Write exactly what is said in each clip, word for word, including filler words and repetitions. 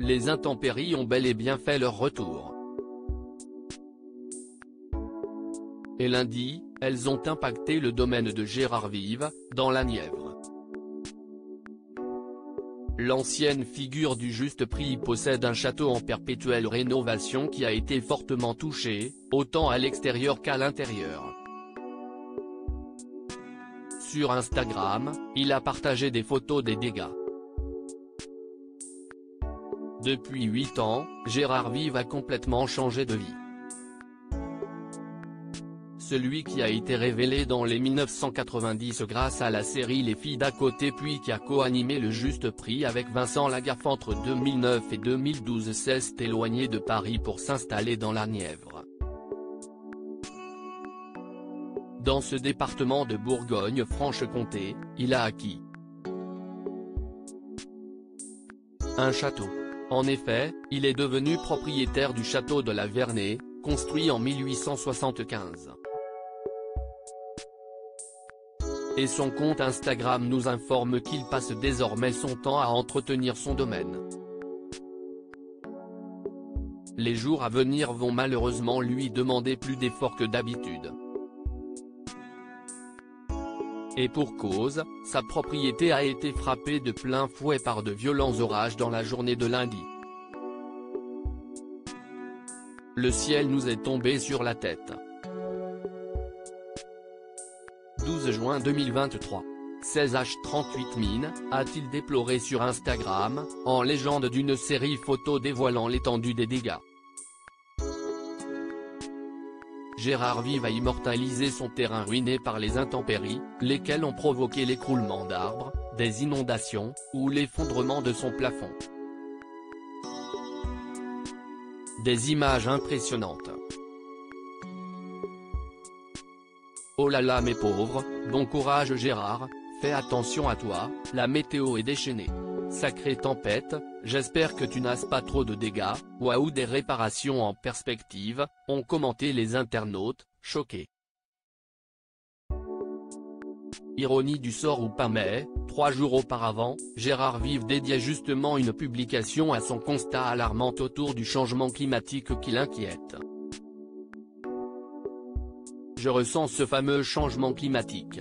les intempéries ont bel et bien fait leur retour. Et lundi, elles ont impacté le domaine de Gérard Vives, dans la Nièvre. L'ancienne figure du Juste Prix possède un château en perpétuelle rénovation qui a été fortement touché, autant à l'extérieur qu'à l'intérieur. Sur Instagram, il a partagé des photos des dégâts. Depuis huit ans, Gérard Vives a complètement changé de vie. Celui qui a été révélé dans les mille neuf cent quatre-vingt-dix grâce à la série Les filles d'à côté puis qui a co-animé le Juste Prix avec Vincent Lagaffe entre deux mille neuf et deux mille douze s'est éloigné de Paris pour s'installer dans la Nièvre. Dans ce département de Bourgogne-Franche-Comté, il a acquis un château. En effet, il est devenu propriétaire du château de la Vernée, construit en mille huit cent soixante-quinze. Et son compte Instagram nous informe qu'il passe désormais son temps à entretenir son domaine. Les jours à venir vont malheureusement lui demander plus d'efforts que d'habitude. Et pour cause, sa propriété a été frappée de plein fouet par de violents orages dans la journée de lundi. Le ciel nous est tombé sur la tête. douze juin deux mille vingt-trois. seize H trente-huit Mine, a-t-il déploré sur Instagram, en légende d'une série photo dévoilant l'étendue des dégâts. Gérard Vives a immortalisé son terrain ruiné par les intempéries, lesquelles ont provoqué l'écroulement d'arbres, des inondations, ou l'effondrement de son plafond. Des images impressionnantes. Oh là là mes pauvres, bon courage Gérard, fais attention à toi, la météo est déchaînée. Sacrée tempête, j'espère que tu n'as pas trop de dégâts, waouh des réparations en perspective, ont commenté les internautes, choqués. Ironie du sort ou pas mais, trois jours auparavant, Gérard Vives dédiait justement une publication à son constat alarmant autour du changement climatique qui l'inquiète. Je ressens ce fameux changement climatique.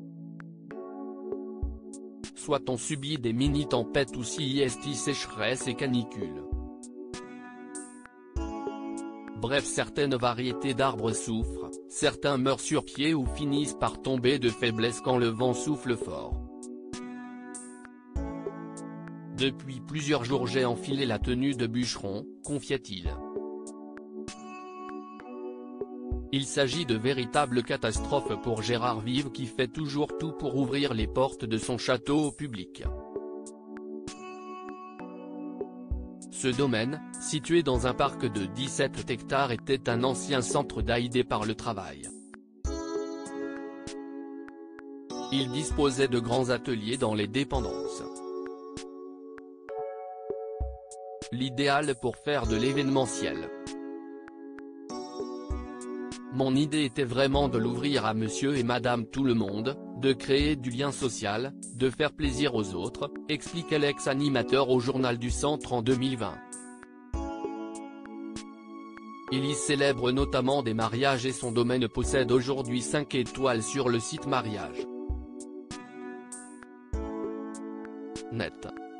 Soit on subit des mini-tempêtes ou si est sécheresse et canicule. Bref, certaines variétés d'arbres souffrent, certains meurent sur pied ou finissent par tomber de faiblesse quand le vent souffle fort. Depuis plusieurs jours j'ai enfilé la tenue de bûcheron, confiait-il. Il s'agit de véritables catastrophes pour Gérard Vives qui fait toujours tout pour ouvrir les portes de son château au public. Ce domaine, situé dans un parc de dix-sept hectares était un ancien centre d'aide par le travail. Il disposait de grands ateliers dans les dépendances. L'idéal pour faire de l'événementiel. Mon idée était vraiment de l'ouvrir à monsieur et madame tout le monde, de créer du lien social, de faire plaisir aux autres, expliquait l'ex-animateur au Journal du Centre en deux mille vingt. Il y célèbre notamment des mariages et son domaine possède aujourd'hui cinq étoiles sur le site mariage point net.